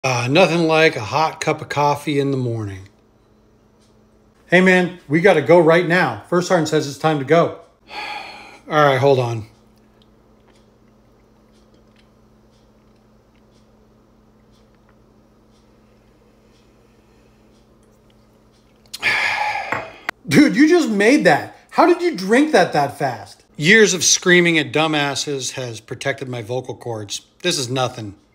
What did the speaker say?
Nothing like a hot cup of coffee in the morning. Hey man, we gotta go right now. First Sergeant says it's time to go. All right, hold on. Dude, you just made that. How did you drink that fast? Years of screaming at dumbasses has protected my vocal cords. This is nothing.